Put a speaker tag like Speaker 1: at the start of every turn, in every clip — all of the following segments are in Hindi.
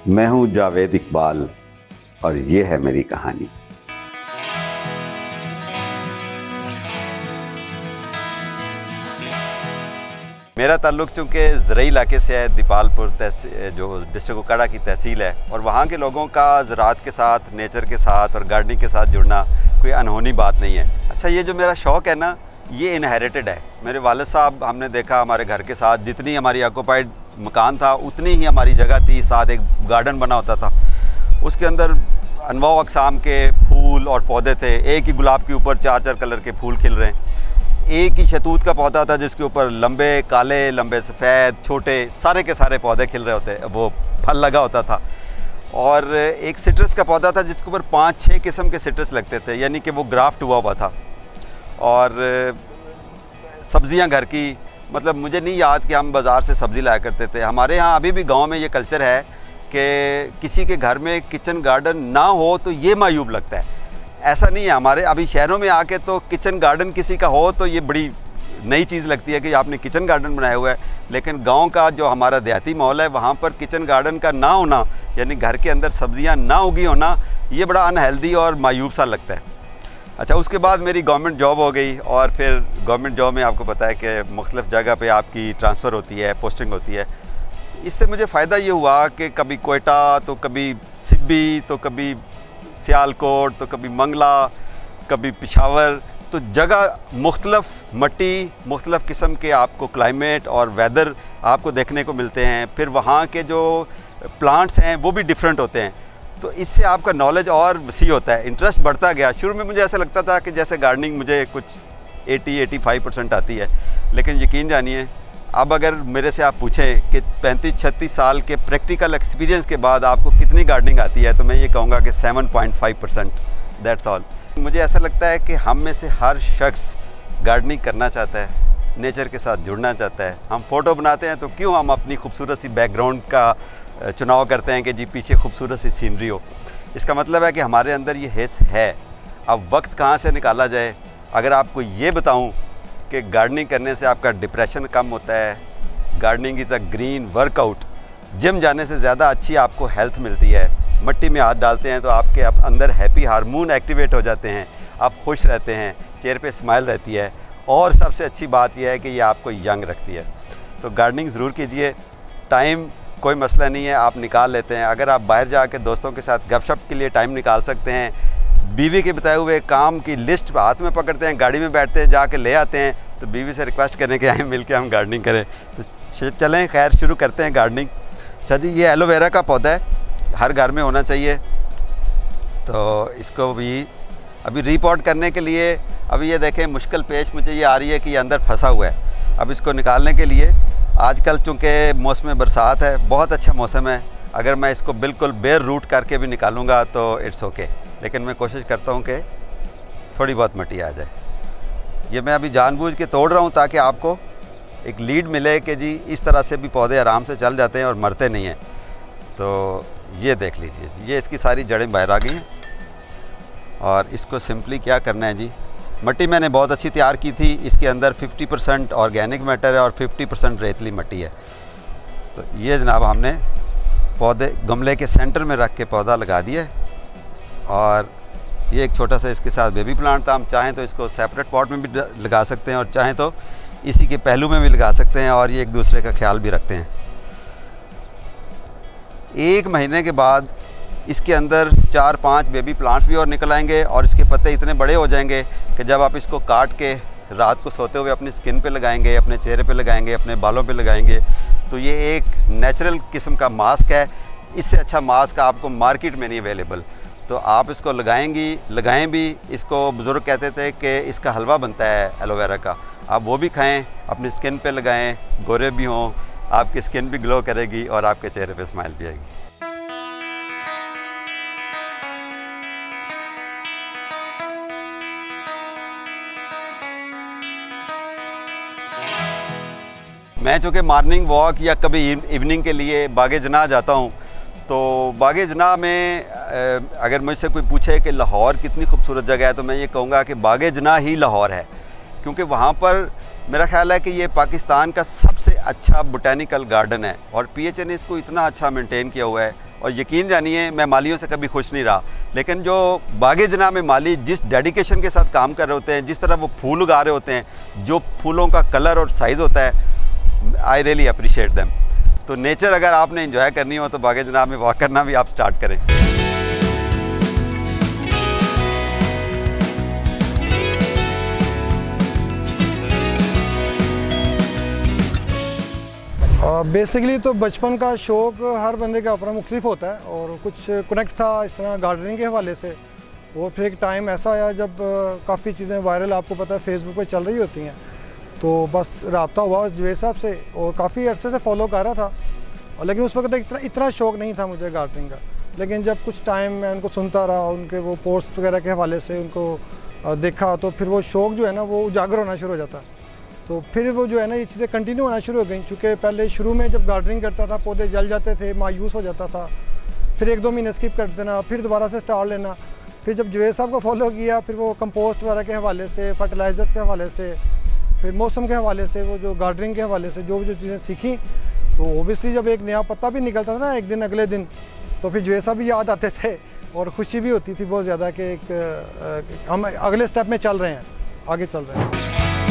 Speaker 1: मैं हूं जावेद इकबाल और ये है मेरी कहानी।
Speaker 2: मेरा ताल्लुक़ चूँकि ज़रई इलाके से है, दीपालपुर जो डिस्ट्रिक्ट उकाड़ा की तहसील है, और वहाँ के लोगों का ज़राअत के साथ, नेचर के साथ और गार्डनिंग के साथ जुड़ना कोई अनहोनी बात नहीं है। अच्छा, ये जो मेरा शौक़ है ना, ये इनहेरिटेड है। मेरे वालिद साहब, हमने देखा हमारे घर के साथ जितनी हमारी ऑक्यूपाइड मकान था उतनी ही हमारी जगह थी, साथ एक गार्डन बना होता था। उसके अंदर अनवा अक़साम के फूल और पौधे थे। एक ही गुलाब के ऊपर 4-4 कलर के फूल खिल रहे हैं। एक ही शहतूत का पौधा था जिसके ऊपर लंबे काले, लंबे सफ़ेद, छोटे सारे के सारे पौधे खिल रहे होते, वो फल लगा होता था। और एक सिट्रस का पौधा था जिसके ऊपर 5-6 किस्म के सिट्रस लगते थे, यानी कि वो ग्राफ्ट हुआ था। और सब्ज़ियां घर की, मतलब मुझे नहीं याद कि हम बाज़ार से सब्ज़ी लाया करते थे। हमारे यहाँ अभी भी गांव में ये कल्चर है कि किसी के घर में किचन गार्डन ना हो तो ये मायूब लगता है। ऐसा नहीं है हमारे अभी शहरों में आके, तो किचन गार्डन किसी का हो तो ये बड़ी नई चीज़ लगती है कि आपने किचन गार्डन बनाया हुआ है। लेकिन गांव का जो हमारा देहाती माहौल है, वहाँ पर किचन गार्डन का ना होना, यानी घर के अंदर सब्ज़ियाँ ना उगी होना, ये बड़ा अनहेल्दी और मायूब सा लगता है। अच्छा, उसके बाद मेरी गवर्नमेंट जॉब हो गई, और फिर गवर्नमेंट जॉब में आपको पता है कि मुख्तलिफ़ जगह पे आपकी ट्रांसफ़र होती है, पोस्टिंग होती है। इससे मुझे फ़ायदा ये हुआ कि कभी कोयटा, तो कभी सिब्बी, तो कभी सियालकोट, तो कभी मंगला, कभी पेशावर, तो जगह मुख्तलिफ़, मट्टी मुख्तलिफ़ किस्म के आपको क्लाइमेट और वेदर आपको देखने को मिलते हैं। फिर वहाँ के जो प्लांट्स हैं वो भी डिफरेंट होते हैं, तो इससे आपका नॉलेज और वसी होता है, इंटरेस्ट बढ़ता गया। शुरू में मुझे ऐसा लगता था कि जैसे गार्डनिंग मुझे कुछ 80-85% आती है, लेकिन यकीन जानिए अब अगर मेरे से आप पूछें कि 35-36 साल के प्रैक्टिकल एक्सपीरियंस के बाद आपको कितनी गार्डनिंग आती है, तो मैं ये कहूँगा कि 7.5%, दैट्स ऑल। मुझे ऐसा लगता है कि हम में से हर शख्स गार्डनिंग करना चाहता है, नेचर के साथ जुड़ना चाहता है। हम फ़ोटो बनाते हैं तो क्यों हम अपनी खूबसूरत सी बैकग्राउंड का चुनाव करते हैं कि जी पीछे खूबसूरत सी सीनरी हो। इसका मतलब है कि हमारे अंदर ये हिस्स है। अब वक्त कहाँ से निकाला जाए? अगर आपको ये बताऊं कि गार्डनिंग करने से आपका डिप्रेशन कम होता है, gardening is a green workout, gym जाने से ज़्यादा अच्छी आपको हेल्थ मिलती है। मिट्टी में हाथ डालते हैं तो आपके अंदर हैप्पी हार्मोन एक्टिवेट हो जाते हैं, आप खुश रहते हैं, चेहरे पे स्माइल रहती है, और सबसे अच्छी बात यह है कि ये आपको यंग रखती है। तो गार्डनिंग ज़रूर कीजिए। टाइम कोई मसला नहीं है, आप निकाल लेते हैं। अगर आप बाहर जाके दोस्तों के साथ गपशप के लिए टाइम निकाल सकते हैं, बीवी के बताए हुए काम की लिस्ट हाथ में पकड़ते हैं, गाड़ी में बैठते हैं, जाके ले आते हैं, तो बीवी से रिक्वेस्ट करें कि आए मिल के हम गार्डनिंग करें। तो चलें, खैर शुरू करते हैं गार्डनिंग। अच्छा जी, ये एलोवेरा का पौधा है, हर घर में होना चाहिए। तो इसको भी अभी रिपोर्ट करने के लिए, अभी ये देखें मुश्किल पेश मुझे ये आ रही है कि ये अंदर फंसा हुआ है। अब इसको निकालने के लिए, आजकल चूँकि मौसम बरसात है, बहुत अच्छा मौसम है, अगर मैं इसको बिल्कुल बेर रूट करके भी निकालूंगा तो इट्स ओके, लेकिन मैं कोशिश करता हूँ कि थोड़ी बहुत मिट्टी आ जाए। ये मैं अभी जानबूझ के तोड़ रहा हूँ ताकि आपको एक लीड मिले कि जी इस तरह से भी पौधे आराम से चल जाते हैं और मरते नहीं हैं। तो ये देख लीजिए, ये इसकी सारी जड़ें बाहर आ गई हैं, और इसको सिंपली क्या करना है जी, मिट्टी मैंने बहुत अच्छी तैयार की थी। इसके अंदर 50% ऑर्गेनिक मैटर है और 50% रेतली मिट्टी है। तो ये जनाब हमने पौधे गमले के सेंटर में रख के पौधा लगा दिया, और ये एक छोटा सा इसके साथ बेबी प्लांट था। हम चाहें तो इसको सेपरेट पॉट में भी लगा सकते हैं, और चाहें तो इसी के पहलू में भी लगा सकते हैं, और ये एक दूसरे का ख्याल भी रखते हैं। 1 महीने के बाद इसके अंदर 4-5 बेबी प्लांट्स भी और निकल आएंगे, और इसके पत्ते इतने बड़े हो जाएंगे कि जब आप इसको काट के रात को सोते हुए अपनी स्किन पे लगाएंगे, अपने चेहरे पे लगाएंगे, अपने बालों पे लगाएंगे, तो ये एक नेचुरल किस्म का मास्क है। इससे अच्छा मास्क आपको मार्केट में नहीं अवेलेबल। तो आप इसको लगाएं भी। इसको बुज़ुर्ग कहते थे कि इसका हलवा बनता है एलोवेरा का, आप वो भी खाएं, अपनी स्किन पे लगाएं, गोरे भी हों, आपकी स्किन भी ग्लो करेगी और आपके चेहरे पे स्माइल भी आएगी। मैं चूँकि मॉर्निंग वॉक या कभी इवनिंग के लिए बागे जना जाता हूँ, तो बागे जना में अगर मुझसे कोई पूछे कि लाहौर कितनी खूबसूरत जगह है, तो मैं ये कहूँगा कि बागे जना ही लाहौर है, क्योंकि वहाँ पर मेरा ख्याल है कि ये पाकिस्तान का सबसे अच्छा बोटेनिकल गार्डन है, और PHA ने इसको इतना अच्छा मेंटेन किया हुआ है। और यकीन जानिए मैं मालियों से कभी खुश नहीं रहा, लेकिन जो बागे जनाब में माली जिस डेडिकेशन के साथ काम कर रहे होते हैं, जिस तरह वो फूल उगा रहे होते हैं, जो फूलों का कलर और साइज़ होता है, आई रियली अप्रिशिएट देम। तो नेचर अगर आपने एंजॉय करनी हो तो बागे जनाब में वॉक करना भी आप स्टार्ट करें।
Speaker 3: बेसिकली तो बचपन का शौक़ हर बंदे का अपना मुख्तलिफ होता है और कुछ कनेक्ट था इस तरह गार्डनिंग के हवाले से। और फिर एक टाइम ऐसा आया जब काफ़ी चीज़ें वायरल आपको पता है फेसबुक पे चल रही होती हैं, तो बस रब्ता हुआ जुवैद साहब से और काफ़ी अरसे से फॉलो कर रहा था। और लेकिन उस वक्त इतना शौक़ नहीं था मुझे गार्डनिंग का। लेकिन जब कुछ टाइम मैं उनको सुनता रहा, उनके वो पोस्ट वगैरह के हवाले से उनको देखा, तो फिर वो शौक़ जो है ना वो उजागर होना शुरू हो जाता। तो फिर वो जो है ना ये चीज़ें कंटिन्यू होना शुरू हो गई। चूँकि पहले शुरू में जब गार्डनिंग करता था पौधे जल जाते थे, मायूस हो जाता था, फिर 1-2 महीने स्किप कर देना, फिर दोबारा से स्टार्ट लेना। फिर जब जुवैद साहब को फॉलो किया, फिर वो कंपोस्ट वगैरह के हवाले से, फर्टिलाइज़र्स के हवाले से, फिर मौसम के हवाले से, वो जो गार्डनिंग के हवाले से जो चीज़ें सीखी, तो ओबियसली जब एक नया पत्ता भी निकलता था ना एक दिन अगले दिन, तो फिर जुवैद साहब भी याद आते थे और खुशी भी होती थी बहुत ज़्यादा कि हम अगले स्टेप में चल रहे हैं, आगे चल रहे हैं।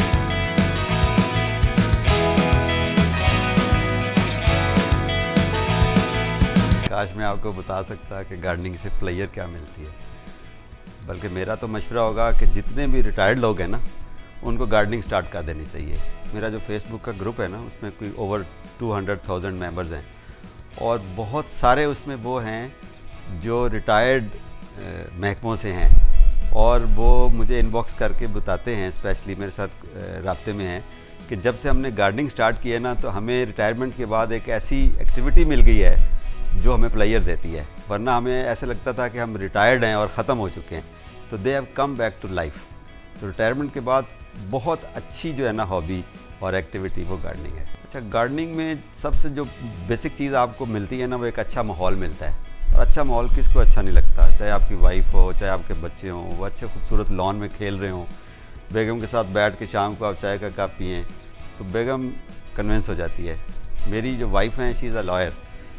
Speaker 2: काश मैं आपको बता सकता कि गार्डनिंग से प्लेयर क्या मिलती है। बल्कि मेरा तो मशवरा होगा कि जितने भी रिटायर्ड लोग हैं ना, उनको गार्डनिंग स्टार्ट कर देनी चाहिए। मेरा जो फेसबुक का ग्रुप है ना, उसमें कोई ओवर 200,000 मेंबर्स हैं और बहुत सारे उसमें वो हैं जो रिटायर्ड महकमों से हैं और वो मुझे इनबॉक्स करके बताते हैं, स्पेशली मेरे साथ राब्ते में हैं, कि जब से हमने गार्डनिंग स्टार्ट किया ना तो हमें रिटायरमेंट के बाद एक ऐसी एक्टिविटी मिल गई है जो हमें प्लेयर देती है। वरना हमें ऐसे लगता था कि हम रिटायर्ड हैं और ख़त्म हो चुके हैं। तो they have come back to life. तो रिटायरमेंट के बाद बहुत अच्छी जो है ना हॉबी और एक्टिविटी वो गार्डनिंग है। अच्छा, गार्डनिंग में सबसे जो बेसिक चीज़ आपको मिलती है ना, वो एक अच्छा माहौल मिलता है। और अच्छा माहौल किसको अच्छा नहीं लगता, चाहे आपकी वाइफ हो, चाहे आपके बच्चे हों, वो अच्छे खूबसूरत लॉन में खेल रहे हों, बेगम के साथ बैठ के शाम को आप चाय का कप पिएँ, तो बेगम कन्विंस हो जाती है। मेरी जो वाइफ हैं, शी इज़ अ लॉयर,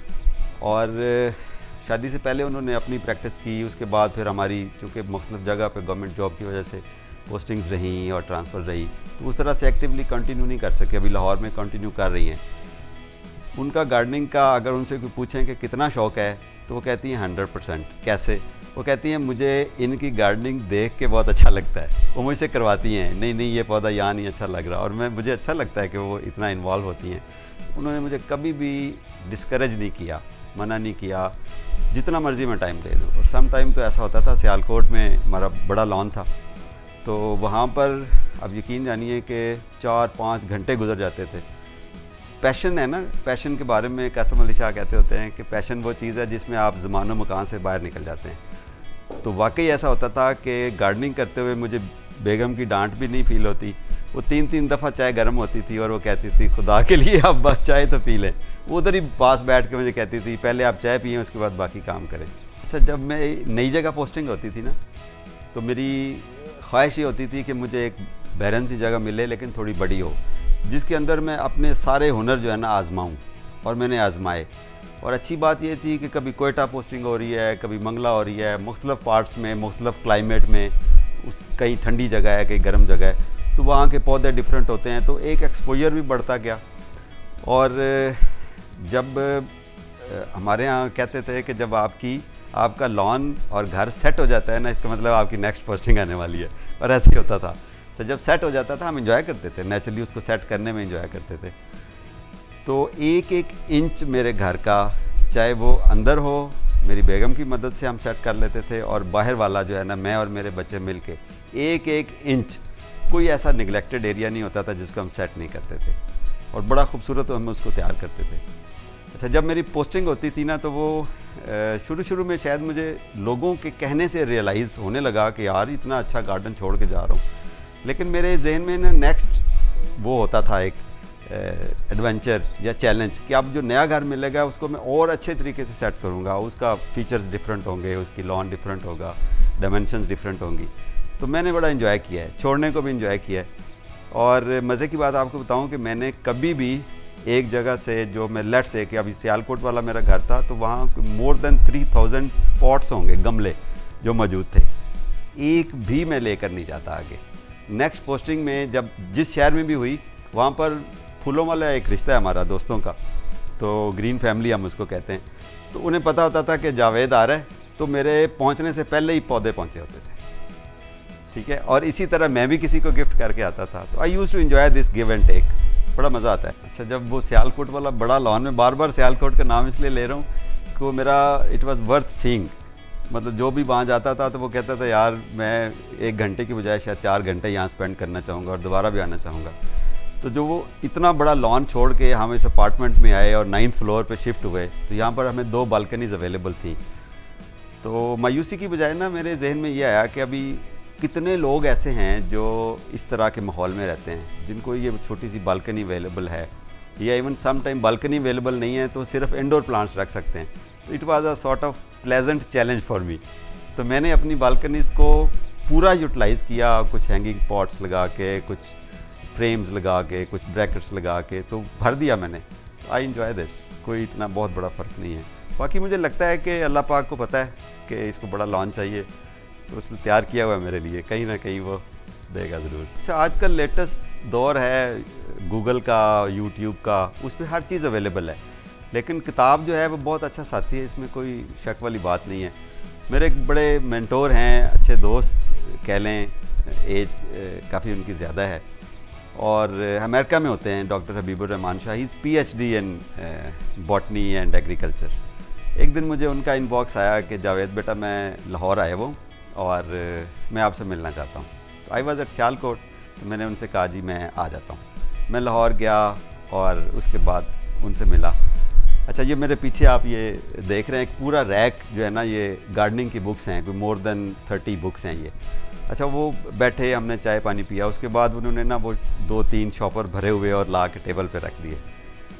Speaker 2: और शादी से पहले उन्होंने अपनी प्रैक्टिस की। उसके बाद फिर हमारी चूँकि मुख्तलिफ़ जगह पे गवर्नमेंट जॉब की वजह से पोस्टिंग्स रहीं और ट्रांसफ़र रही, तो उस तरह से एक्टिवली कंटिन्यू नहीं कर सके। अभी लाहौर में कंटिन्यू कर रही हैं। उनका गार्डनिंग का अगर उनसे कोई पूछें कि कितना शौक़ है, तो वो कहती हैं 100%। कैसे? वो कहती हैं मुझे इनकी गार्डनिंग देख के बहुत अच्छा लगता है। वो मुझसे करवाती हैं, नहीं ये पौधा यहाँ नहीं अच्छा लग रहा, और मुझे अच्छा लगता है कि वो इतना इन्वॉल्व होती हैं। उन्होंने मुझे कभी भी डिस्करेज नहीं किया, मना नहीं किया, जितना मर्ज़ी मैं टाइम दे दूँ। और सम टाइम तो ऐसा होता था, सियालकोट में हमारा बड़ा लॉन था, तो वहाँ पर अब यकीन जानिए कि 4-5 घंटे गुजर जाते थे। पैशन है ना, पैशन के बारे में कासिम अली शाह कहते होते हैं कि पैशन वो चीज़ है जिसमें आप ज़मानो मकान से बाहर निकल जाते हैं। तो वाकई ऐसा होता था कि गार्डनिंग करते हुए मुझे बेगम की डांट भी नहीं फील होती। वो 3-3 दफ़ा चाय गर्म होती थी और वो कहती थी खुदा के लिए आप बस चाय तो पी लें। वो उधर ही पास बैठ के मुझे कहती थी पहले आप चाय पिएँ, उसके बाद बाकी काम करें। अच्छा, जब मैं नई जगह पोस्टिंग होती थी ना, तो मेरी ख्वाहिश ये होती थी कि मुझे एक बैरन सी जगह मिले, लेकिन थोड़ी बड़ी हो, जिसके अंदर मैं अपने सारे हुनर जो है ना आजमाऊँ। और मैंने आजमाए। और अच्छी बात ये थी कि कभी कोयटा पोस्टिंग हो रही है, कभी मंगला हो रही है, मुख्तलिफ़ पार्ट्स में, मुख्तलिफ़ क्लाइमेट में, कहीं ठंडी जगह है, कहीं गर्म जगह है, तो वहाँ के पौधे डिफरेंट होते हैं, तो एक एक्सपोजर भी बढ़ता गया। और जब हमारे यहाँ कहते थे कि जब आपका लॉन और घर सेट हो जाता है ना, इसका मतलब आपकी नेक्स्ट पोस्टिंग आने वाली है। और ऐसे ही होता था। तो जब सेट हो जाता था हम एंजॉय करते थे, नेचुरली उसको सेट करने में एंजॉय करते थे। तो एक इंच मेरे घर का, चाहे वो अंदर हो, मेरी बेगम की मदद से हम सेट कर लेते थे, और बाहर वाला जो है ना, मैं और मेरे बच्चे मिल के एक इंच, कोई ऐसा निगलेक्टेड एरिया नहीं होता था जिसको हम सेट नहीं करते थे, और बड़ा खूबसूरत हम उसको तैयार करते थे। अच्छा, जब मेरी पोस्टिंग होती थी ना, तो वो शुरू में शायद मुझे लोगों के कहने से रियलाइज़ होने लगा कि यार इतना अच्छा गार्डन छोड़ के जा रहा हूँ। लेकिन मेरे जहन में ना नेक्स्ट वो होता था एक एडवेंचर या चैलेंज कि अब जो नया घर मिलेगा उसको मैं और अच्छे तरीके से सेट करूँगा, उसका फीचर्स डिफरेंट होंगे, उसकी लॉन डिफरेंट होगा, डायमेंशंस डिफरेंट होंगी। तो मैंने बड़ा एंजॉय किया है, छोड़ने को भी एंजॉय किया है। और मज़े की बात आपको बताऊं कि मैंने कभी भी एक जगह से जो मैं लेट से कि अभी सियालकोट वाला मेरा घर था, तो वहाँ मोर देन 3000 पॉट्स होंगे, गमले जो मौजूद थे, एक भी मैं लेकर नहीं जाता आगे। नेक्स्ट पोस्टिंग में जब जिस शहर में भी हुई, वहाँ पर फूलों वाला एक रिश्ता है हमारा दोस्तों का, तो ग्रीन फैमिली हम उसको कहते हैं। तो उन्हें पता होता था कि जावेद आ रहा है, तो मेरे पहुँचने से पहले ही पौधे पहुँचे होते थे, ठीक है। और इसी तरह मैं भी किसी को गिफ्ट करके आता था। तो I use to enjoy this give and take, बड़ा मज़ा आता है। अच्छा, जब वो सियालकोट वाला बड़ा लॉन, में बार बार सियालकोट का नाम इसलिए ले रहा हूँ कि वो मेरा इट वाज वर्थ सीइंग, मतलब जो भी वहाँ जाता था तो वो कहता था यार मैं 1 घंटे की बजाय शायद 4 घंटे यहाँ स्पेंड करना चाहूँगा और दोबारा भी आना चाहूँगा। तो जो वो इतना बड़ा लॉन छोड़ के हम इस अपार्टमेंट में आए और 9th फ्लोर पे शिफ्ट हुए, तो यहाँ पर हमें 2 बालकनीज अवेलेबल थी। तो मायूसी की बजाय ना मेरे जहन में ये आया कि अभी कितने लोग ऐसे हैं जो इस तरह के माहौल में रहते हैं, जिनको ये छोटी सी बालकनी अवेलेबल है, या even some time balcony available नहीं है तो सिर्फ इंडोर प्लांट्स रख सकते हैं। तो it was a sort of pleasant challenge for me. तो मैंने अपनी बालकनीज़ को पूरा यूटिलाइज़ किया, कुछ हैंगिंग पॉट्स लगा के, कुछ फ्रेम्स लगा के, कुछ ब्रैकेट्स लगा के, तो भर दिया मैंने। आई एंजॉय दिस, कोई इतना बहुत बड़ा फ़र्क नहीं है। बाकी मुझे लगता है कि अल्लाह पाक को पता है कि इसको बड़ा लॉन चाहिए, तो उसने तैयार किया हुआ है मेरे लिए, कहीं ना कहीं वो देगा ज़रूर। अच्छा, आजकल लेटेस्ट दौर है गूगल का, यूट्यूब का, उस पर हर चीज़ अवेलेबल है। लेकिन किताब जो है वो बहुत अच्छा साथी है, इसमें कोई शक वाली बात नहीं है। मेरे एक बड़े मेंटोर हैं, अच्छे दोस्त कह लें, एज काफ़ी उनकी ज़्यादा है और अमेरिका में होते हैं, doctor Habibur Rahman Shah, is PhD in botany and agriculture. एक दिन मुझे उनका इनबॉक्स आया कि जावेद बेटा मैं लाहौर आया हूँ और मैं आपसे मिलना चाहता हूँ। तो आई वॉज एट सियालकोट, तो मैंने उनसे कहा जी मैं आ जाता हूँ। मैं लाहौर गया और उसके बाद उनसे मिला। अच्छा, ये मेरे पीछे आप ये देख रहे हैं, एक पूरा रैक जो है ना, ये गार्डनिंग की बुक्स हैं, कोई मोर देन 30 बुक्स हैं ये। अच्छा, वो बैठे, हमने चाय पानी पिया, उसके बाद उन्होंने ना वो 2-3 शॉपर भरे हुए और ला के टेबल पे रख दिए।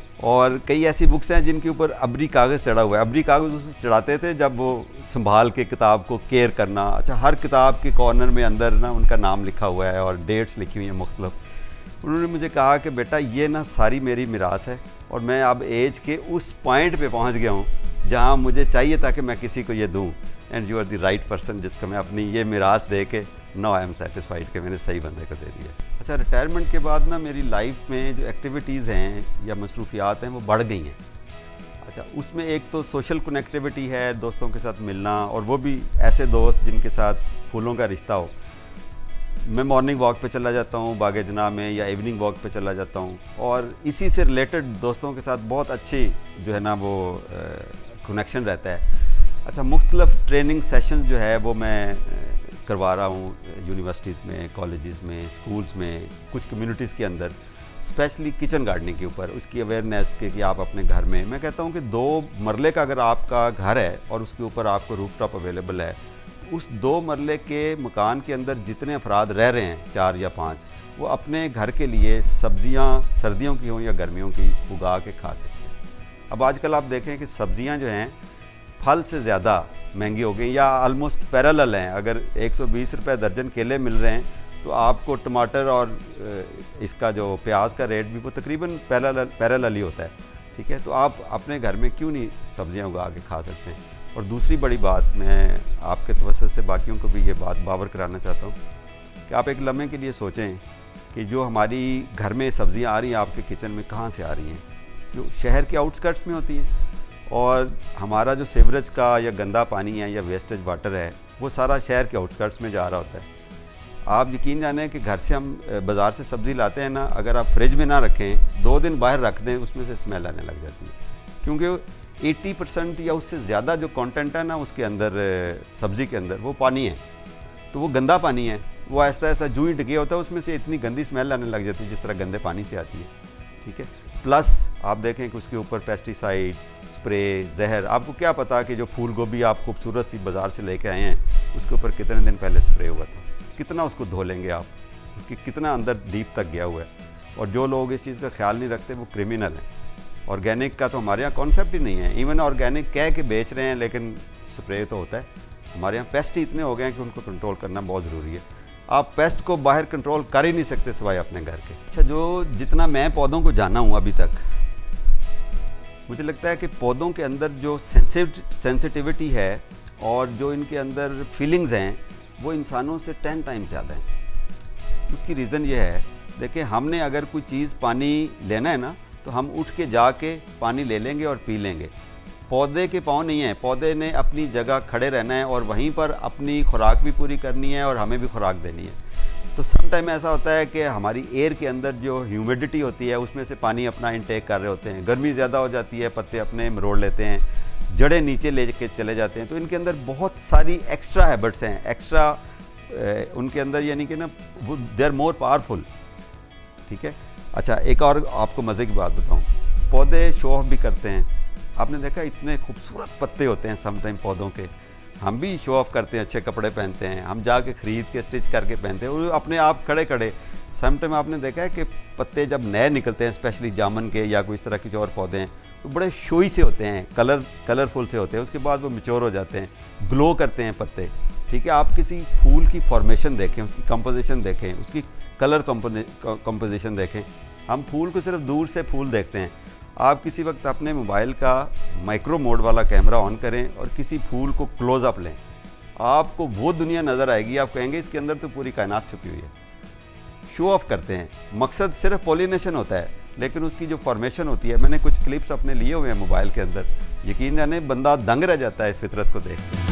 Speaker 2: और कई ऐसी बुक्स हैं जिनके ऊपर अबरी कागज़ चढ़ा हुआ है। अबरी कागज़ उस चढ़ाते थे जब वो संभाल के किताब को केयर करना। अच्छा, हर किताब के कॉर्नर में अंदर ना उनका नाम लिखा हुआ है और डेट्स लिखी हुई हैं मुख्तलिफ। उन्होंने मुझे कहा कि बेटा ये ना सारी मेरी मिरास है और मैं अब एज के उस पॉइंट पे पहुंच गया हूं जहां मुझे चाहिए था कि मैं किसी को ये दूं, and you are the right person जिसको मैं अपनी ये मिरास दे के नो आई एम सेटिस्फाइड कि मैंने सही बंदे को दे दिया। अच्छा, रिटायरमेंट के बाद ना मेरी लाइफ में जो एक्टिविटीज़ हैं या मसरूफियात हैं वो बढ़ गई हैं। अच्छा, उसमें एक तो सोशल कनेक्टिविटी है, दोस्तों के साथ मिलना, और वो भी ऐसे दोस्त जिनके साथ फूलों का रिश्ता हो। मैं मॉर्निंग वॉक पे चला जाता हूँ बाग जना में, या इवनिंग वॉक पे चला जाता हूँ, और इसी से रिलेटेड दोस्तों के साथ बहुत अच्छी जो है ना वो कनेक्शन रहता है। अच्छा, मुख्तलिफ ट्रेनिंग सेशन जो है वो मैं करवा रहा हूँ यूनिवर्सिटीज़ में, कॉलेजेस में, स्कूल्स में, कुछ कम्युनिटीज़ के अंदर, स्पेशली किचन गार्डनिंग के ऊपर, उसकी अवेयरनेस के कि आप अपने घर में, मैं कहता हूँ कि 2 मरले का अगर आपका घर है और उसके ऊपर आपको रूफटॉप अवेलेबल है, उस 2 मरले के मकान के अंदर जितने अफराद रह रहे हैं, 4 या 5, वो अपने घर के लिए सब्ज़ियाँ सर्दियों की हों या गर्मियों की उगा के खा सकते हैं। अब आजकल आप देखें कि सब्ज़ियाँ जो हैं फल से ज़्यादा महंगी हो गई, या ऑलमोस्ट पैरेलल हैं। अगर 120 रुपये दर्जन केले मिल रहे हैं तो आपको टमाटर और इसका जो प्याज का रेट भी वो तकरीबन पैरेलल ही होता है, ठीक है। तो आप अपने घर में क्यों नहीं सब्ज़ियाँ उगा के खा सकते हैं। और दूसरी बड़ी बात, मैं आपके तवज्जुह से बाकियों को भी ये बात बावर कराना चाहता हूँ कि आप एक लम्हे के लिए सोचें कि जो हमारी घर में सब्ज़ियाँ आ रही हैं आपके किचन में, कहाँ से आ रही हैं? जो शहर के आउटस्कर्ट्स में होती हैं, और हमारा जो सीवरेज का या गंदा पानी है या वेस्टेज वाटर है वो सारा शहर के आउटस्कर्ट्स में जा रहा होता है। आप यकीन जानें कि घर से हम बाज़ार से सब्ज़ी लाते हैं ना, अगर आप फ्रिज में ना रखें, 2 दिन बाहर रख दें, उसमें से स्मेल आने लग जाती है, क्योंकि 80% या उससे ज़्यादा जो कंटेंट है ना उसके अंदर, सब्ज़ी के अंदर, वो पानी है। तो वो गंदा पानी है, वो ऐसा ऐसा जूँ ही टिकिया होता है, उसमें से इतनी गंदी स्मेल आने लग जाती है जिस तरह गंदे पानी से आती है, ठीक है। प्लस आप देखें कि उसके ऊपर पेस्टिसाइड, स्प्रे, जहर। आपको क्या पता कि जो फूल गोभी आप खूबसूरत सी बाज़ार से लेके आए हैं उसके ऊपर कितने दिन पहले स्प्रे हुआ था, कितना उसको धो लेंगे आप, उसकी कितना अंदर डीप तक गया हुआ है। और जो लोग इस चीज़ का ख्याल नहीं रखते वो क्रिमिनल हैं। ऑर्गेनिक का तो हमारे यहाँ कॉन्सेप्ट ही नहीं है। इवन ऑर्गेनिक कह के बेच रहे हैं लेकिन स्प्रे तो होता है। हमारे यहाँ पेस्ट ही इतने हो गए हैं कि उनको कंट्रोल करना बहुत ज़रूरी है। आप पेस्ट को बाहर कंट्रोल कर ही नहीं सकते सिवाय अपने घर के। अच्छा, जो जितना मैं पौधों को जाना हूँ अभी तक, मुझे लगता है कि पौधों के अंदर जो सेंसिटिविटी है और जो इनके अंदर फीलिंग्स हैं वो इंसानों से 10 टाइम्स ज़्यादा हैं। उसकी रीज़न ये है, देखिए हमने अगर कोई चीज़ पानी लेना है ना तो हम उठ के जाके पानी ले लेंगे और पी लेंगे। पौधे के पाँव नहीं है, पौधे ने अपनी जगह खड़े रहना है और वहीं पर अपनी खुराक भी पूरी करनी है और हमें भी खुराक देनी है। तो सम टाइम ऐसा होता है कि हमारी एयर के अंदर जो ह्यूमिडिटी होती है उसमें से पानी अपना इंटेक कर रहे होते हैं, गर्मी ज़्यादा हो जाती है, पत्ते अपने मरोड़ लेते हैं, जड़ें नीचे ले के चले जाते हैं। तो इनके अंदर बहुत सारी एक्स्ट्रा हैबिट्स हैं, एक्स्ट्रा उनके अंदर, यानी कि ना दे आर मोर पावरफुल। ठीक है। अच्छा, एक और आपको मज़े की बात बताऊँ, पौधे शो ऑफ भी करते हैं। आपने देखा इतने खूबसूरत पत्ते होते हैं सम टाइम पौधों के, हम भी शो ऑफ करते हैं, अच्छे कपड़े पहनते हैं, हम जाके ख़रीद के स्टिच करके पहनते हैं और अपने आप खड़े खड़े। सम टाइम आपने देखा है कि पत्ते जब नए निकलते हैं, स्पेशली जामुन के या कोई इस तरह के और पौधे हैं, तो बड़े शोई से होते हैं, कलरफुल से होते हैं, उसके बाद वो मैच्योर हो जाते हैं, ग्लो करते हैं पत्ते। ठीक है। आप किसी फूल की फॉर्मेशन देखें, उसकी कंपोजिशन देखें, उसकी कलर कंपोजिशन देखें। हम फूल को सिर्फ दूर से फूल देखते हैं। आप किसी वक्त अपने मोबाइल का माइक्रो मोड वाला कैमरा ऑन करें और किसी फूल को क्लोज़अप लें, आपको वो दुनिया नज़र आएगी, आप कहेंगे इसके अंदर तो पूरी कायनात छुपी हुई है। शो ऑफ करते हैं, मकसद सिर्फ पॉलिनेशन होता है, लेकिन उसकी जो फॉर्मेशन होती है, मैंने कुछ क्लिप्स अपने लिए हुए हैं मोबाइल के अंदर, यकीन जाने बंदा दंग रह जाता है इस फितरत को देख के।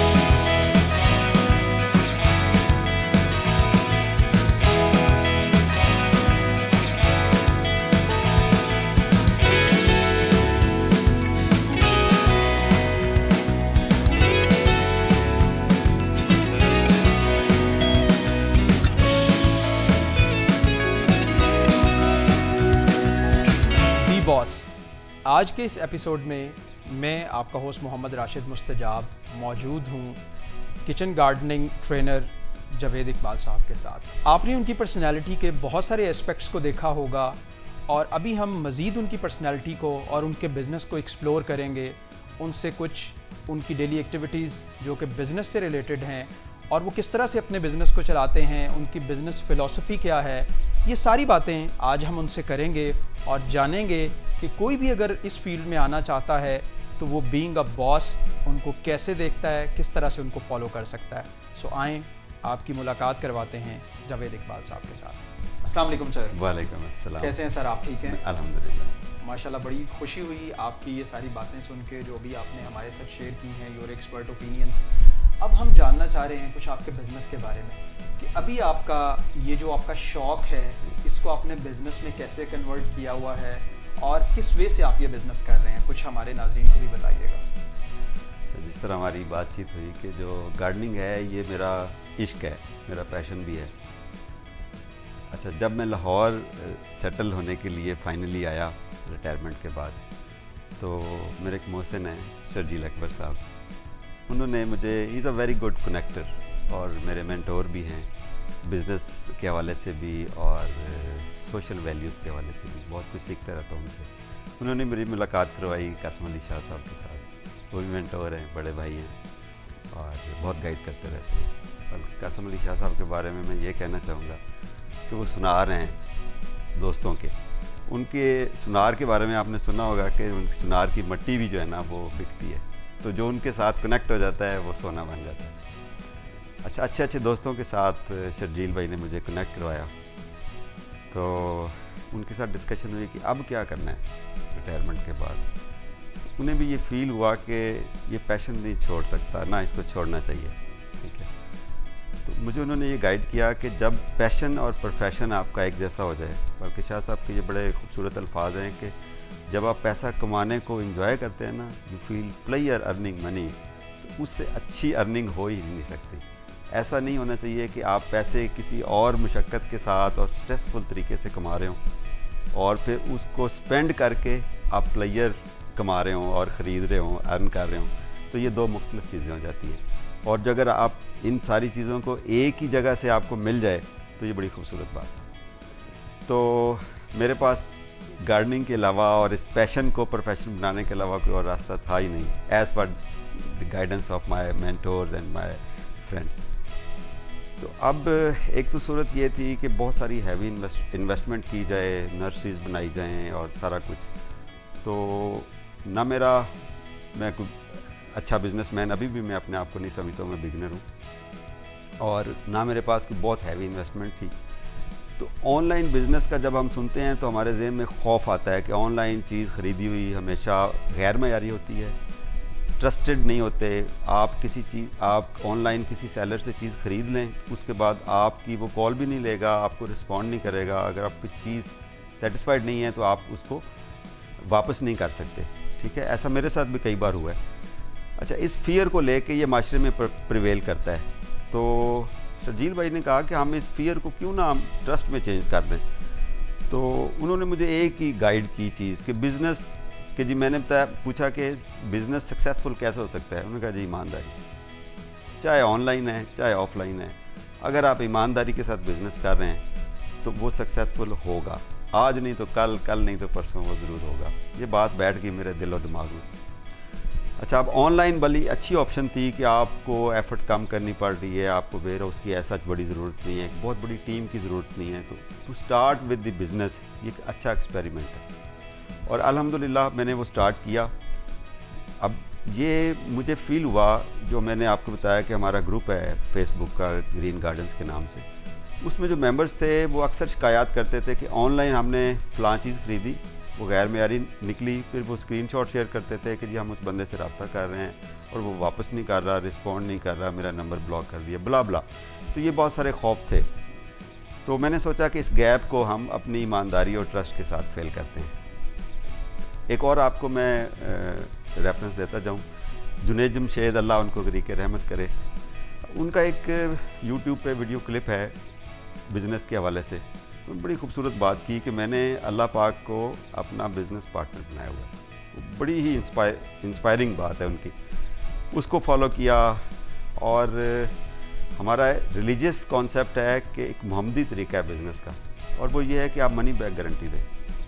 Speaker 4: बॉस, आज के इस एपिसोड में मैं आपका होस्ट मोहम्मद राशिद मुस्तजाब मौजूद हूँ kitchen gardening trainer Javed Iqbal sahab के साथ। आपने उनकी पर्सनैलिटी के बहुत सारे एस्पेक्ट्स को देखा होगा और अभी हम मज़ीद उनकी पर्सनैलिटी को और उनके बिज़नेस को एक्सप्लोर करेंगे, उनसे कुछ उनकी डेली एक्टिविटीज़ जो कि बिज़नेस से रिलेटेड हैं और वो किस तरह से अपने बिज़नेस को चलाते हैं, उनकी बिज़नेस फ़िलॉसफ़ी क्या है, ये सारी बातें आज हम उनसे करेंगे और जानेंगे कि कोई भी अगर इस फील्ड में आना चाहता है तो वो बीइंग अ बॉस उनको कैसे देखता है, किस तरह से उनको फॉलो कर सकता है। सो आएँ आपकी मुलाकात करवाते हैं जावेद इकबाल साहब के साथ। अस्सलाम वालेकुम सर।
Speaker 2: वालेकुम अस्सलाम।
Speaker 4: कैसे हैं सर आप? ठीक हैं
Speaker 2: अल्हम्दुलिल्लाह।
Speaker 4: माशाल्लाह, बड़ी खुशी हुई आपकी ये सारी बातें सुन के जो भी आपने हमारे साथ शेयर की हैं, योर एक्सपर्ट ओपिनियंस। अब हम जानना चाह रहे हैं कुछ आपके बिज़नेस के बारे में कि अभी आपका ये जो आपका शौक़ है इसको आपने बिज़नेस में कैसे कन्वर्ट किया हुआ है और किस वे से आप ये बिज़नेस कर रहे हैं, कुछ हमारे नाज़रीन को भी बताइएगा।
Speaker 2: जिस तरह हमारी बातचीत हुई कि जो गार्डनिंग है ये मेरा इश्क है, मेरा पैशन भी है। अच्छा, जब मैं लाहौर सेटल होने के लिए फाइनली आया रिटायरमेंट के बाद, तो मेरे एक मोहसिन हैं शर्जील अकबर साहब, उन्होंने मुझे, he is a very good connector और मेरे मेंटोर भी हैं, बिज़नेस के हवाले से भी और सोशल वैल्यूज़ के हवाले से भी बहुत कुछ सीखता रहता हूँ उनसे। उन्होंने मेरी मुलाकात करवाई कासिम अली शाह साहब के साथ, वो भी मेंटोर हैं, बड़े भाई हैं और बहुत गाइड करते रहते हैं। और कासिम अली शाह साहब के बारे में मैं ये कहना चाहूँगा कि वो सुनार हैं दोस्तों के। उनके सुनार के बारे में आपने सुना होगा कि उनकी सुनार की मट्टी भी जो है ना वो बिकती है, तो जो उनके साथ कनेक्ट हो जाता है वो सोना बन जाता है। अच्छा, अच्छे दोस्तों के साथ शर्जील भाई ने मुझे कनेक्ट करवाया, तो उनके साथ डिस्कशन हुई कि अब क्या करना है रिटायरमेंट के बाद। उन्हें भी ये फील हुआ कि ये पैशन नहीं छोड़ सकता, ना इसको छोड़ना चाहिए। ठीक है। तो मुझे उन्होंने ये गाइड किया कि जब पैशन और प्रोफेशन आपका एक जैसा हो जाए, बल्कि शाह साहब के ये बड़े खूबसूरत अल्फाज हैं कि जब आप पैसा कमाने को एंजॉय करते हैं ना, you feel player earning money, तो उससे अच्छी अर्निंग हो ही नहीं सकती। ऐसा नहीं होना चाहिए कि आप पैसे किसी और मुशक्क़त के साथ और स्ट्रेसफुल तरीके से कमा रहे हों और फिर उसको स्पेंड करके आप प्लेयर कमा रहे हों और ख़रीद रहे हों, अर्न कर रहे हों, तो ये दो मुख्तलिफ़ चीज़ें हो जाती हैं। और जो अगर आप इन सारी चीज़ों को एक ही जगह से आपको मिल जाए तो ये बड़ी खूबसूरत बात है। तो मेरे पास गार्डनिंग के अलावा और इस पैशन को प्रोफेशन बनाने के अलावा कोई और रास्ता था ही नहीं, as per the guidance of my mentors and my friends. तो अब एक तो सूरत ये थी कि बहुत सारी हैवी इन्वेस्टमेंट की जाए, नर्सरीज बनाई जाएं और सारा कुछ। तो ना मैं कोई अच्छा बिजनेसमैन अभी भी मैं अपने आप को नहीं समझता हूँ, मैं बिगनर हूँ, और ना मेरे पास कोई बहुत हैवी इन्वेस्टमेंट थी। तो ऑनलाइन बिज़नेस का जब हम सुनते हैं तो हमारे जहन में खौफ आता है कि ऑनलाइन चीज़ ख़रीदी हुई हमेशा गैर मयारी होती है, ट्रस्टेड नहीं होते। आप ऑनलाइन किसी सेलर से चीज़ ख़रीद लें, उसके बाद आपकी वो कॉल भी नहीं लेगा, आपको रिस्पॉन्ड नहीं करेगा। अगर आपकी चीज़ सेटिस्फाइड नहीं है तो आप उसको वापस नहीं कर सकते, ठीक है। ऐसा मेरे साथ भी कई बार हुआ है। अच्छा, इस फियर को लेके ये माशरे में प्रिवेल करता है। तो शर्जील भाई ने कहा कि हम इस फियर को क्यों ना हम ट्रस्ट में चेंज कर दें। तो उन्होंने मुझे एक ही गाइड की चीज़ कि बिज़नेस कि जी, मैंने पूछा कि बिज़नेस सक्सेसफुल कैसे हो सकता है। उन्होंने कहा जी ईमानदारी, चाहे ऑनलाइन है चाहे ऑफलाइन है, अगर आप ईमानदारी के साथ बिज़नेस कर रहे हैं तो वो सक्सेसफुल होगा। आज नहीं तो कल, कल नहीं तो परसों वो ज़रूर होगा। ये बात बैठ गई मेरे दिल और दिमाग में। अच्छा, अब ऑनलाइन बड़ी अच्छी ऑप्शन थी कि आपको एफ़र्ट कम करनी पड़ रही है, आपको वेयर हाउस की ऐसा बड़ी ज़रूरत नहीं है, बहुत बड़ी टीम की ज़रूरत नहीं है। तो to start with the business ये एक अच्छा एक्सपेरिमेंट है, और अल्हम्दुलिल्लाह मैंने वो स्टार्ट किया। अब ये मुझे फ़ील हुआ, जो मैंने आपको बताया कि हमारा ग्रुप है फेसबुक का ग्रीन गार्डन्स के नाम से, उसमें जो मेंबर्स थे वो अक्सर शिकायत करते थे कि ऑनलाइन हमने फ़लाँ चीज़ ख़रीदी, वो गैर मेयारी निकली, फिर वो स्क्रीनशॉट शेयर करते थे कि जी हम उस बंदे से रब्ता कर रहे हैं और वो वापस नहीं कर रहा, रिस्पॉन्ड नहीं कर रहा, मेरा नंबर ब्लॉक कर दिया, ब्ला ब्ला। तो ये बहुत सारे खौफ थे। तो मैंने सोचा कि इस गैप को हम अपनी ईमानदारी और ट्रस्ट के साथ फेल करते हैं। एक और आपको मैं रेफरेंस देता जाऊँ, जुनैद जमशेद, अल्लाह उनको गरीक रहमत करे, उनका एक यूट्यूब पे वीडियो क्लिप है बिज़नेस के हवाले से। तो बड़ी खूबसूरत बात की कि मैंने अल्लाह पाक को अपना बिज़नेस पार्टनर बनाया हुआ है। बड़ी ही इंस्पायरिंग बात है उनकी, उसको फॉलो किया। और हमारा रिलीजियस कॉन्सेप्ट है कि एक मोहम्मदी तरीका है बिज़नेस का, और वो ये है कि आप मनी बैक गारंटी दें।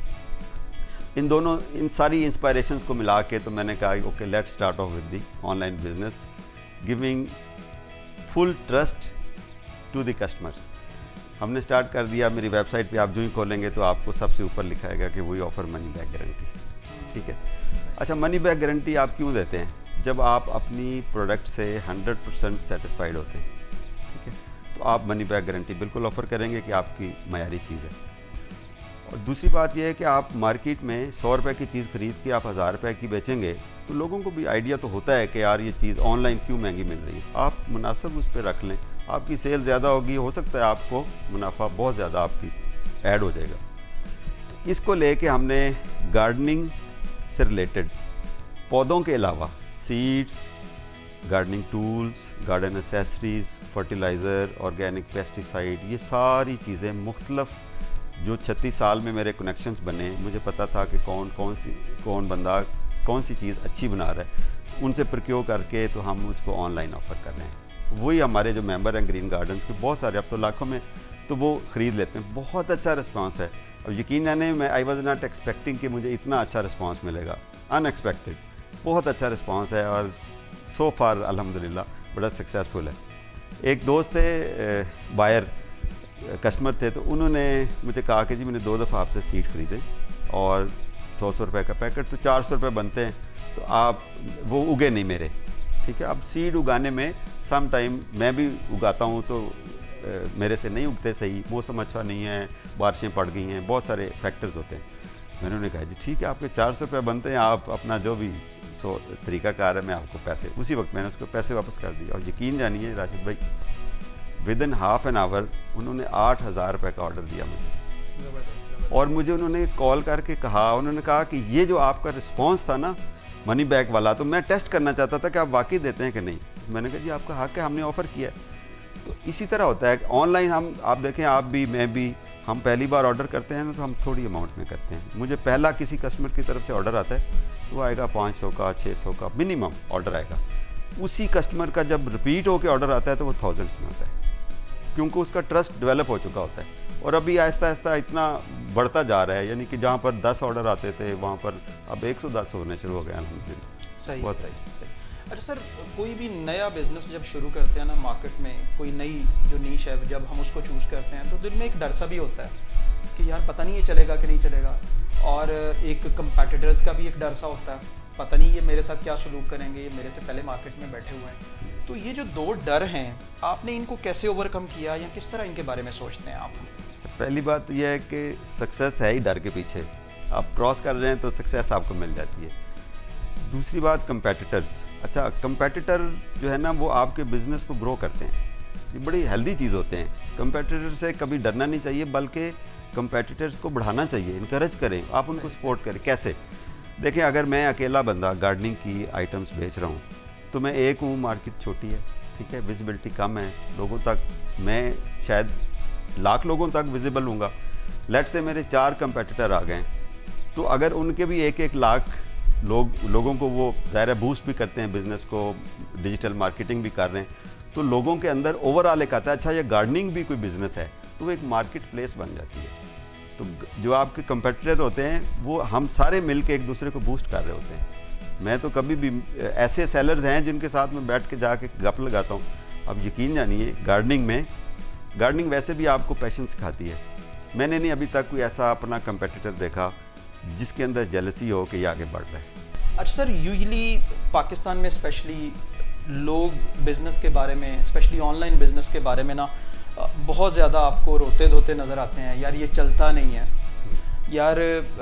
Speaker 2: इन सारी इंस्पायरेशंस को मिला के तो मैंने कहा okay, let's start off with the online business, giving full trust to the customers. हमने स्टार्ट कर दिया। मेरी वेबसाइट पे आप जो ही खोलेंगे तो आपको सबसे ऊपर लिखा है कि वही ऑफ़र मनी बैक गारंटी, ठीक है। अच्छा, मनी बैक गारंटी आप क्यों देते हैं? जब आप अपनी प्रोडक्ट से 100% सेटिस्फाइड होते हैं, ठीक है, तो आप मनी बैक गारंटी बिल्कुल ऑफ़र करेंगे कि आपकी मयारी चीज़ है। और दूसरी बात यह है कि आप मार्केट में 100 रुपये की चीज़ ख़रीद के आप 1000 रुपये की बेचेंगे तो लोगों को भी आइडिया तो होता है कि यार ये चीज़ ऑनलाइन क्यों महंगी मिल रही है। आप मुनासिब उस पर रख लें, आपकी सेल ज़्यादा होगी, हो सकता है आपको मुनाफा बहुत ज़्यादा आपकी ऐड हो जाएगा। तो इसको लेके हमने गार्डनिंग से रिलेटेड पौधों के अलावा seeds, gardening tools, garden accessories, fertilizer, organic pesticide, ये सारी चीज़ें मुख्तलफ जो 36 साल में मेरे कनेक्शंस बने, मुझे पता था कि कौन बंदा कौन सी चीज़ अच्छी बना रहा है, उनसे प्रोक्योर करके तो हम उसको ऑनलाइन ऑफ़र कर रहे हैं। वही हमारे जो मेंबर हैं ग्रीन गार्डन्स के, बहुत सारे, अब तो लाखों में, तो वो ख़रीद लेते हैं। बहुत अच्छा रिस्पांस है। अब यकीन जाने, मैं आई वॉज नॉट एक्सपेक्टिंग कि मुझे इतना अच्छा रिस्पांस मिलेगा, अनएक्सपेक्टेड। बहुत अच्छा रिस्पांस है और सो फार अल्हम्दुलिल्लाह बड़ा सक्सेसफुल है। एक दोस्त थे, बायर कस्टमर थे, तो उन्होंने मुझे कहा कि जी मैंने 2 दफ़ा आपसे सीड ख़रीदे और 100 रुपये का पैकेट, तो 400 रुपये बनते हैं, तो आप वो उगे नहीं मेरे, ठीक है। अब सीड उगाने में सम टाइम मैं भी उगाता हूँ तो मेरे से नहीं उगते सही, मौसम अच्छा नहीं है, बारिशें पड़ गई हैं, बहुत सारे फैक्टर्स होते हैं। मैंने उन्हें कहा जी ठीक है, आपके 400 रुपये बनते हैं, आप अपना जो भी तरीक़ाकार है, मैं आपको पैसे, उसी वक्त मैंने उसको पैसे वापस कर दिए। और यकीन जानिए राशिद भाई, विदिन हाफ एन आवर उन्होंने 8000 रुपये का ऑर्डर दिया मुझे, और मुझे उन्होंने कॉल करके कहा, उन्होंने कहा कि ये जो आपका रिस्पांस था ना मनी बैक वाला, तो मैं टेस्ट करना चाहता था कि आप वाकई देते हैं कि नहीं। मैंने कहा जी आपका हक है, हमने ऑफ़र किया है। तो इसी तरह होता है कि ऑनलाइन हम, आप देखें, आप भी मैं भी, हम पहली बार ऑर्डर करते हैं ना तो हम थोड़ी अमाउंट में करते हैं। मुझे पहला किसी कस्टमर की तरफ से ऑर्डर आता है तो वो आएगा 500 का, 600 का मिनिमम ऑर्डर आएगा। उसी कस्टमर का जब रिपीट होकर ऑर्डर आता है तो वो थाउजेंड्स में आता है, क्योंकि उसका ट्रस्ट डेवलप हो चुका होता है। और अभी आहिस्ता आहिस्ता इतना बढ़ता जा रहा है, यानी कि जहाँ पर 10 ऑर्डर आते थे वहाँ पर अब 110 होने शुरू हो गए अल्हम्दुलिल्लाह।
Speaker 4: सही,
Speaker 2: बहुत
Speaker 4: सही। अच्छा सर, कोई भी नया बिज़नेस जब शुरू करते हैं ना मार्केट में, कोई नई जो नीश है, जब हम उसको चूज़ करते हैं तो दिल में एक डर सा भी होता है कि यार पता नहीं ये चलेगा कि नहीं चलेगा, और एक कंपेटिटर्स का भी एक डर सा होता है पता नहीं ये मेरे साथ क्या सलूक करेंगे, ये मेरे से पहले मार्केट में बैठे हुए हैं। तो ये जो 2 डर हैं, आपने इनको कैसे ओवरकम किया या किस तरह इनके बारे में सोचते हैं आप?
Speaker 2: पहली बात तो यह है कि सक्सेस है ही डर के पीछे। आप क्रॉस कर रहे हैं तो सक्सेस आपको मिल जाती है। दूसरी बात कंपेटिटर्स। अच्छा, कंपेटिटर जो है ना वो आपके बिज़नेस को ग्रो करते हैं, ये बड़ी हेल्दी चीज़ होते हैं। कंपेटिटर से कभी डरना नहीं चाहिए, बल्कि कंपेटिटर्स को बढ़ाना चाहिए, इनकरेज करें, आप उनको सपोर्ट करें। कैसे? देखें, अगर मैं अकेला बंदा गार्डनिंग की आइटम्स बेच रहा हूँ तो मैं एक हूँ, मार्केट छोटी है, ठीक है, विजिबिलिटी कम है, लोगों तक मैं शायद लाख लोगों तक विजिबल हूँगा। लेट से मेरे 4 कंपेटिटर आ गए, तो अगर उनके भी 1-1 लाख लोगों को वो ज़ाहिर बूस्ट भी करते हैं, बिज़नेस को डिजिटल मार्केटिंग भी कर रहे हैं, तो लोगों के अंदर ओवरऑल एक आता है अच्छा ये गार्डनिंग भी कोई बिज़नेस है, तो वो एक मार्केट प्लेस बन जाती है। तो जो आपके कंपेटिटर होते हैं वो हम सारे मिल के एक दूसरे को बूस्ट कर रहे होते हैं। मैं तो कभी भी ऐसे सेलर्स हैं जिनके साथ मैं बैठ के जाके गप लगाता हूँ। अब यकीन जानिए, गार्डनिंग वैसे भी आपको पैशन सिखाती है। मैंने नहीं अभी तक कोई ऐसा अपना कंपेटिटर देखा जिसके अंदर जेलसी हो कि ये आगे बढ़ रहा है।
Speaker 4: अच्छा सर, यूजुअली पाकिस्तान में स्पेशली लोग बिज़नेस के बारे में, स्पेशली ऑनलाइन बिज़नेस के बारे में ना बहुत ज़्यादा आपको रोते धोते नज़र आते हैं। यार ये चलता नहीं है, यार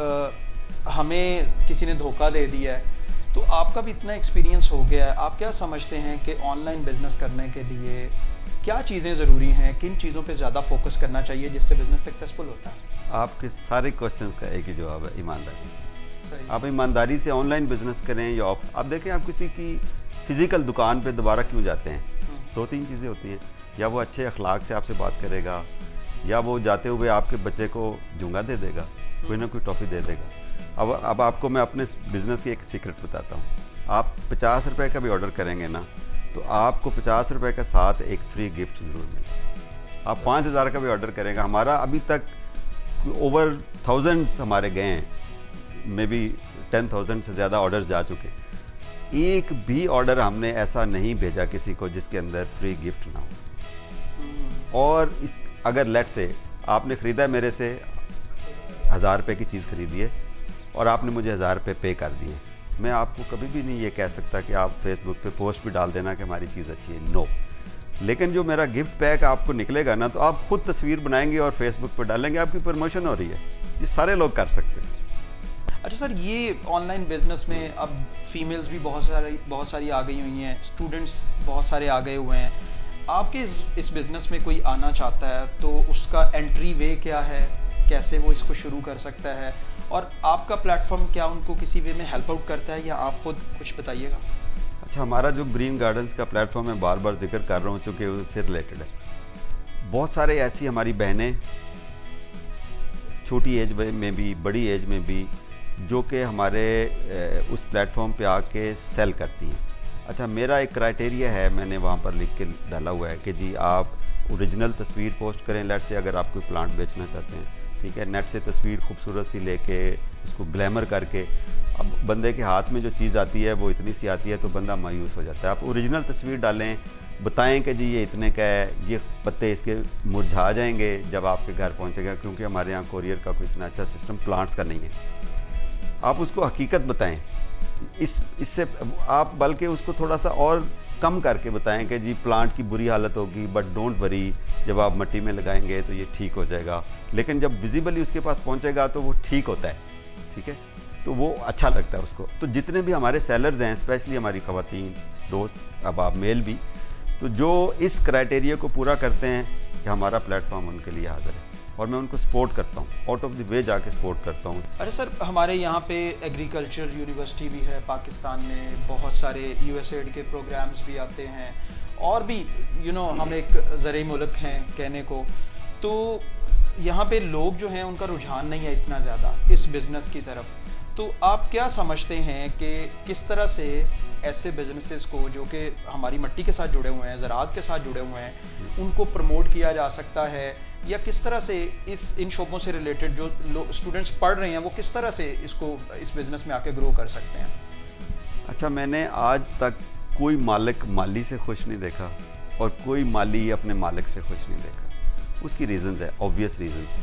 Speaker 4: हमें किसी ने धोखा दे दिया है। तो आपका भी इतना एक्सपीरियंस हो गया है, आप क्या समझते हैं कि ऑनलाइन बिज़नेस करने के लिए क्या चीज़ें ज़रूरी हैं, किन चीज़ों पे ज़्यादा फोकस करना चाहिए जिससे बिज़नेस सक्सेसफुल होता है?
Speaker 2: आपके सारे क्वेश्चंस का एक ही जवाब है, ईमानदारी। आप ईमानदारी से ऑनलाइन बिज़नेस करें या ऑफ। आप देखें, आप किसी की फ़िज़िकल दुकान पे दोबारा क्यों जाते हैं? 2-3 चीज़ें होती हैं, या वो अच्छे अखलाक से आपसे बात करेगा, या वो जाते हुए आपके बच्चे को जूंगा दे देगा, कोई ना कोई टॉफ़ी दे देगा। अब आपको मैं अपने बिज़नेस की एक सीक्रेट बताता हूँ। आप 50 रुपये का भी ऑर्डर करेंगे ना, तो आपको 50 रुपये के साथ एक फ्री गिफ्ट ज़रूर मिलेगा। आप 5000 का भी ऑर्डर करेंगे, हमारा अभी तक ओवर थाउजेंड्स हमारे गए हैं, मे बी 10,000 से ज़्यादा ऑर्डर्स जा चुके। एक भी ऑर्डर हमने ऐसा नहीं भेजा किसी को जिसके अंदर फ्री गिफ्ट ना हो। और इस अगर लेट से आपने ख़रीदा मेरे से 1000 रुपये की चीज़ खरीदी है और आपने मुझे 1000 रुपये पे कर दिए, मैं आपको कभी भी नहीं ये कह सकता कि आप फेसबुक पे पोस्ट भी डाल देना कि हमारी चीज़ अच्छी है, नो। लेकिन जो मेरा गिफ्ट पैक आपको निकलेगा ना, तो आप खुद तस्वीर बनाएंगे और फेसबुक पर डालेंगे, आपकी प्रमोशन हो रही है। ये सारे लोग कर सकते हैं।
Speaker 4: अच्छा सर, ये ऑनलाइन बिजनेस में अब फीमेल्स भी बहुत सारी आ गई हुई हैं, स्टूडेंट्स बहुत सारे आ गए हुए हैं। आपके इस बिज़नेस में कोई आना चाहता है तो उसका एंट्री वे क्या है, कैसे वो इसको शुरू कर सकता है, और आपका प्लेटफॉर्म क्या उनको किसी वे में हेल्प आउट करता है, या आप खुद कुछ बताइएगा?
Speaker 2: अच्छा, हमारा जो ग्रीन गार्डन्स का प्लेटफॉर्म है, बार बार जिक्र कर रहा हूँ चूँकि उससे रिलेटेड है। बहुत सारे ऐसी हमारी बहनें छोटी एज में भी, बड़ी एज में भी, जो कि हमारे उस प्लेटफॉर्म पे आके सेल करती हैं। अच्छा, मेरा एक क्राइटेरिया है, मैंने वहाँ पर लिख के डाला हुआ है कि जी आप ओरिजिनल तस्वीर पोस्ट करें। लेट से अगर आप कोई प्लांट बेचना चाहते हैं, ठीक है, नेट से तस्वीर खूबसूरत सी लेके उसको ग्लैमर करके, अब बंदे के हाथ में जो चीज़ आती है वो इतनी सी आती है तो बंदा मायूस हो जाता है। आप ओरिजिनल तस्वीर डालें, बताएं कि जी ये इतने का है, ये पत्ते इसके मुरझा जाएंगे जब आपके घर पहुंचेगा, क्योंकि हमारे यहाँ कोरियर का कोई इतना अच्छा सिस्टम प्लांट्स का नहीं है। आप उसको हकीकत बताएं, इससे आप बल्कि उसको थोड़ा सा और कम करके बताएं कि जी प्लांट की बुरी हालत होगी, बट डोंट वरी, जब आप मिट्टी में लगाएंगे तो ये ठीक हो जाएगा। लेकिन जब विजिबली उसके पास पहुंचेगा तो वो ठीक होता है, ठीक है, तो वो अच्छा लगता है उसको। तो जितने भी हमारे सेलर्स हैं, स्पेशली हमारी ख़वातीन दोस्त, अब आप मेल भी, तो जो इस क्राइटेरिया को पूरा करते हैं कि हमारा प्लेटफॉर्म उनके लिए हाजिर है, और मैं उनको सपोर्ट करता हूँ, आउट ऑफ द वे जाके सपोर्ट करता हूँ।
Speaker 4: अरे सर, हमारे यहाँ पे एग्रीकल्चर यूनिवर्सिटी भी है पाकिस्तान में, बहुत सारे यूएसएड के प्रोग्राम्स भी आते हैं, और भी हम एक ज़रई मुल्क हैं कहने को, तो यहाँ पे लोग जो हैं उनका रुझान नहीं है इतना ज़्यादा इस बिज़नेस की तरफ। तो आप क्या समझते हैं कि किस तरह से ऐसे बिजनेसेस को जो कि हमारी मिट्टी के साथ जुड़े हुए हैं, ज़राअत के साथ जुड़े हुए हैं, उनको प्रमोट किया जा सकता है, या किस तरह से इन शोबों से रिलेटेड जो स्टूडेंट्स पढ़ रहे हैं वो किस तरह से इस बिज़नेस में आके ग्रो कर सकते हैं?
Speaker 2: अच्छा, मैंने आज तक कोई मालिक माली से खुश नहीं देखा और कोई माली अपने मालिक से खुश नहीं देखा। उसकी रीज़न्स है, ऑब्वियस रीज़न्स।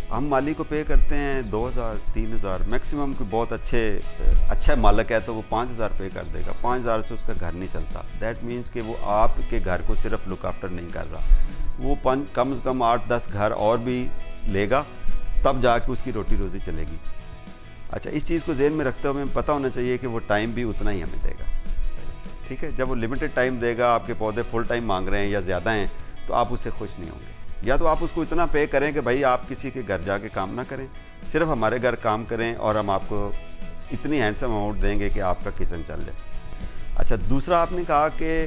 Speaker 2: हम माली को पे करते हैं 2000 3000 मैक्सिमम। कोई बहुत अच्छा मालिक है तो वो 5000 पे कर देगा। 5000 से उसका घर नहीं चलता। दैट मीन्स कि वो आपके घर को सिर्फ लुक आफ्टर नहीं कर रहा, वो कम से कम 8-10 घर और भी लेगा, तब जाके उसकी रोटी रोज़ी चलेगी। अच्छा, इस चीज़ को ज़हन में रखते हुए हमें पता होना चाहिए कि वो टाइम भी उतना ही हमें देगा। ठीक है, जब वो लिमिटेड टाइम देगा, आपके पौधे फुल टाइम मांग रहे हैं या ज़्यादा हैं, तो आप उससे खुश नहीं होंगे। या तो आप उसको इतना पे करें कि भाई आप किसी के घर जाके काम ना करें, सिर्फ हमारे घर काम करें और हम आपको इतनी हैंडसम अमाउंट देंगे कि आपका किचन चल जाए। अच्छा, दूसरा आपने कहा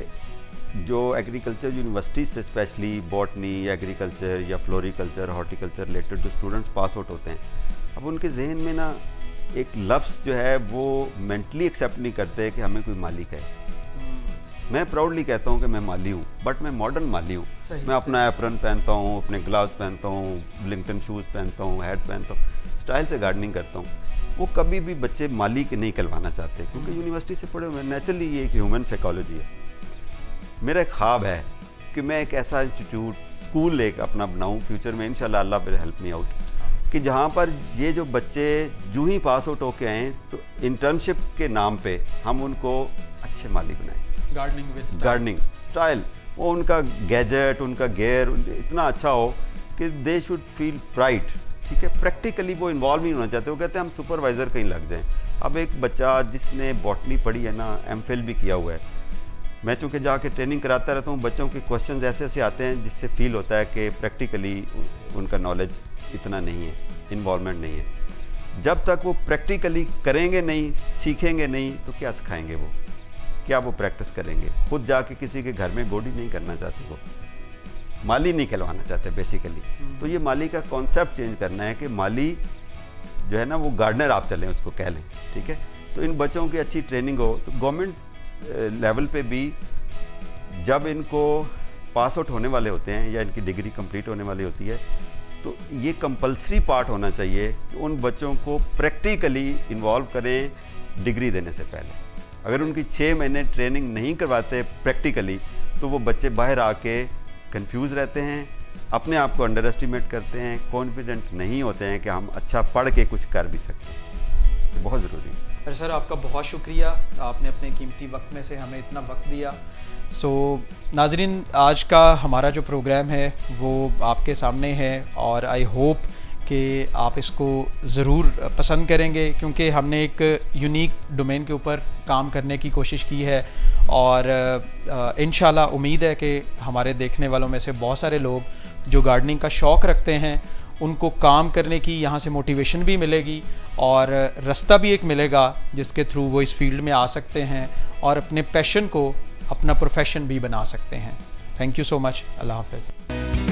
Speaker 2: कि जो एग्रीकल्चर यूनिवर्सिटी से स्पेशली बॉटनी या एग्रीकल्चर या फ्लोरिकल्चर हॉर्टिकल्चर रिलेटेड जो स्टूडेंट्स पास आउट होते हैं, अब उनके जहन में ना एक लफ्ज़ जो है वो मेंटली एक्सेप्ट नहीं करते कि हमें कोई मालिक है। मैं प्राउडली कहता हूँ कि मैं माली हूँ, बट मैं मॉडर्न माली हूँ। मैं अपना एप्रन पहनता हूँ, अपने ग्लव्स पहनता हूँ, ब्लिंगटन शूज़ पहनता हूँ, हैट पहनता हूँ, स्टाइल से गार्डनिंग करता हूँ। वो कभी भी बच्चे माली के नहीं कहलवाना चाहते, क्योंकि यूनिवर्सिटी से पढ़े हुए। नेचुरली ये एक ह्यूमन साइकोलॉजी है। मेरा एक ख्वाब है कि मैं एक ऐसा इंस्टीट्यूट स्कूल एक अपना बनाऊँ फ्यूचर में, इंशाल्लाह Allah will help me out, कि जहाँ पर ये जो बच्चे जो ही पास आउट होके आएँ तो इंटर्नशिप के नाम पे हम उनको अच्छे माली बनाएं। गार्डनिंग स्टाइल, वो उनका गैजेट, उनका गेयर इतना अच्छा हो कि दे शुड फील प्राइड। ठीक है, प्रैक्टिकली वो इन्वॉल्व नहीं होना चाहते। वो कहते हैं हम सुपरवाइज़र कहीं लग जाएं। अब एक बच्चा जिसने बॉटनी पढ़ी है ना, एमफिल भी किया हुआ है, मैं चूँकि जाके ट्रेनिंग कराता रहता हूँ, बच्चों के क्वेश्चन ऐसे ऐसे आते हैं जिससे फील होता है कि प्रैक्टिकली उनका नॉलेज इतना नहीं है, इन्वॉल्वमेंट नहीं है। जब तक वो प्रैक्टिकली करेंगे नहीं, सीखेंगे नहीं, तो क्या सिखाएंगे वो, क्या वो प्रैक्टिस करेंगे? खुद जाके किसी के घर में गोडी नहीं करना चाहते, वो माली नहीं कहलवाना चाहते बेसिकली। तो ये माली का कॉन्सेप्ट चेंज करना है कि माली जो है ना वो गार्डनर आप चलें, उसको कह लें। ठीक है, तो इन बच्चों की अच्छी ट्रेनिंग हो तो गवर्नमेंट लेवल पे भी जब इनको पास आउट होने वाले होते हैं या इनकी डिग्री कंप्लीट होने वाली होती है, तो ये कंपलसरी पार्ट होना चाहिए कि उन बच्चों को प्रैक्टिकली इन्वॉल्व करें डिग्री देने से पहले। अगर उनकी 6 महीने ट्रेनिंग नहीं करवाते प्रैक्टिकली, तो वो बच्चे बाहर आके कंफ्यूज रहते हैं, अपने आप को अंडर एस्टिमेट करते हैं, कॉन्फिडेंट नहीं होते हैं कि हम अच्छा पढ़ के कुछ कर भी सकते हैं। तो बहुत ज़रूरी है।
Speaker 4: अरे सर, आपका बहुत शुक्रिया, आपने अपने कीमती वक्त में से हमें इतना वक्त दिया। नाजरीन, आज का हमारा जो प्रोग्राम है वो आपके सामने है और आई होप कि आप इसको ज़रूर पसंद करेंगे, क्योंकि हमने एक यूनिक डोमेन के ऊपर काम करने की कोशिश की है और इंशाल्लाह उम्मीद है कि हमारे देखने वालों में से बहुत सारे लोग जो गार्डनिंग का शौक़ रखते हैं उनको काम करने की यहाँ से मोटिवेशन भी मिलेगी और रास्ता भी एक मिलेगा जिसके थ्रू वो इस फील्ड में आ सकते हैं और अपने पैशन को अपना प्रोफेशन भी बना सकते हैं। Thank you so much. अल्लाह हाफ़िज़।